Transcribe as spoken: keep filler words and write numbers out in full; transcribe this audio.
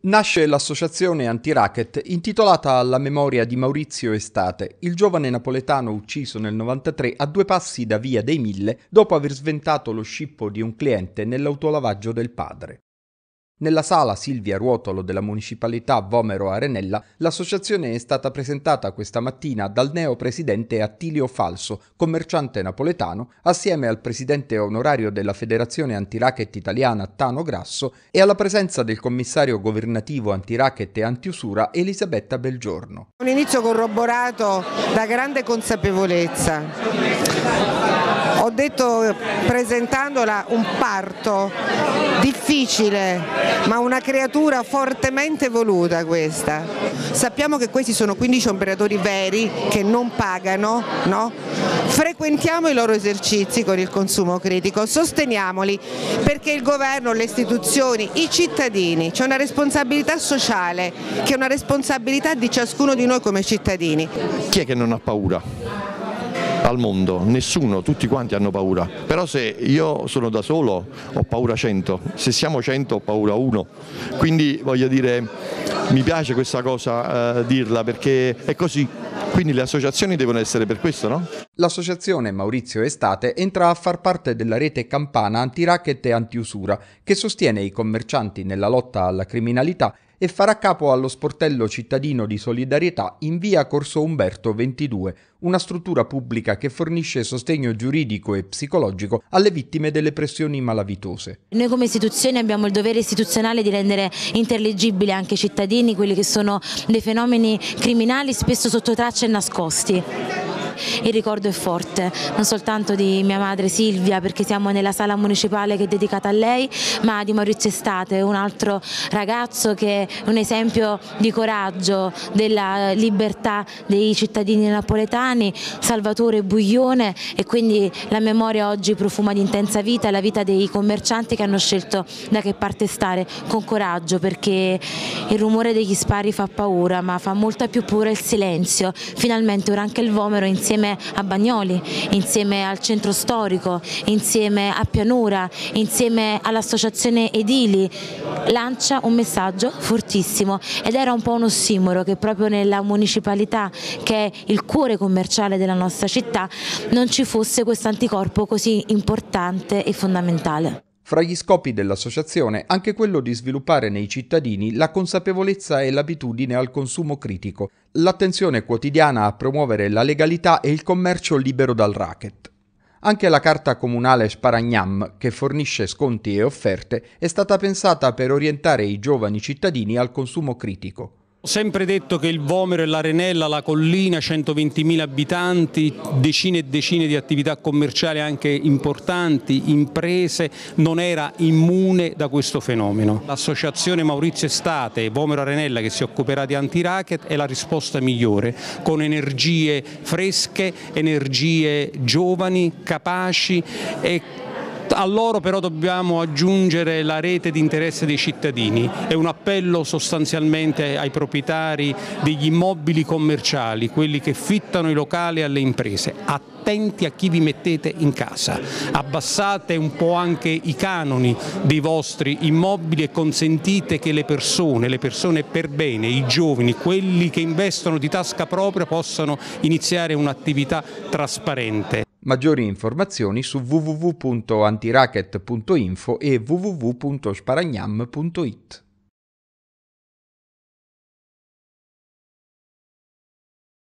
Nasce l'associazione anti-racket intitolata alla memoria di Maurizio Estate, il giovane napoletano ucciso nel novantatré a due passi da Via dei Mille dopo aver sventato lo scippo di un cliente nell'autolavaggio del padre. Nella sala Silvia Ruotolo della municipalità Vomero Arenella, l'associazione è stata presentata questa mattina dal neo-presidente Attilio Falso, commerciante napoletano, assieme al presidente onorario della Federazione Antiracket Italiana Tano Grasso e alla presenza del commissario governativo antiracket e antiusura Elisabetta Belgiorno. Un inizio corroborato da grande consapevolezza. Ho detto presentandola un parto difficile, ma una creatura fortemente voluta questa. Sappiamo che questi sono quindici operatori veri che non pagano, no? Frequentiamo i loro esercizi con il consumo critico, sosteniamoli perché il governo, le istituzioni, i cittadini, c'è una responsabilità sociale che è una responsabilità di ciascuno di noi come cittadini. Chi è che non ha paura? Al mondo, nessuno, tutti quanti hanno paura, però se io sono da solo ho paura cento, se siamo cento ho paura uno, quindi voglio dire, mi piace questa cosa eh, dirla perché è così, quindi le associazioni devono essere per questo, no? L'associazione Maurizio Estate entra a far parte della rete campana antiracket e antiusura che sostiene i commercianti nella lotta alla criminalità e farà capo allo sportello cittadino di solidarietà in via Corso Umberto ventidue, una struttura pubblica che fornisce sostegno giuridico e psicologico alle vittime delle pressioni malavitose. Noi come istituzioni abbiamo il dovere istituzionale di rendere intelligibili anche ai cittadini quelli che sono dei fenomeni criminali spesso sotto traccia e nascosti. Il ricordo è forte, non soltanto di mia madre Silvia, perché siamo nella sala municipale che è dedicata a lei, ma di Maurizio Estate, un altro ragazzo che è un esempio di coraggio, della libertà dei cittadini napoletani, Salvatore Buglione, e quindi la memoria oggi profuma di intensa vita, la vita dei commercianti che hanno scelto da che parte stare con coraggio, perché il rumore degli spari fa paura, ma fa molta più paura il silenzio. Finalmente ora anche il Vomero insieme a Bagnoli, insieme al centro storico, insieme a Pianura, insieme all'associazione Edili lancia un messaggio fortissimo, ed era un po' un ossimoro che proprio nella municipalità, che è il cuore commerciale della nostra città, non ci fosse questo anticorpo così importante e fondamentale. Fra gli scopi dell'associazione anche quello di sviluppare nei cittadini la consapevolezza e l'abitudine al consumo critico, l'attenzione quotidiana a promuovere la legalità e il commercio libero dal racket. Anche la carta comunale Sparagnam, che fornisce sconti e offerte, è stata pensata per orientare i giovani cittadini al consumo critico. Ho sempre detto che il Vomero e l'Arenella, la collina, centoventimila abitanti, decine e decine di attività commerciali anche importanti, imprese, non era immune da questo fenomeno. L'associazione Maurizio Estate, Vomero Arenella, che si occuperà di antiracket, è la risposta migliore, con energie fresche, energie giovani, capaci, e a loro però dobbiamo aggiungere la rete di interesse dei cittadini. È un appello sostanzialmente ai proprietari degli immobili commerciali, quelli che fittano i locali alle imprese: attenti a chi vi mettete in casa, abbassate un po' anche i canoni dei vostri immobili e consentite che le persone, le persone per bene, i giovani, quelli che investono di tasca propria, possano iniziare un'attività trasparente. Maggiori informazioni su w w w punto antiracket punto info e w w w punto sparagnam punto it.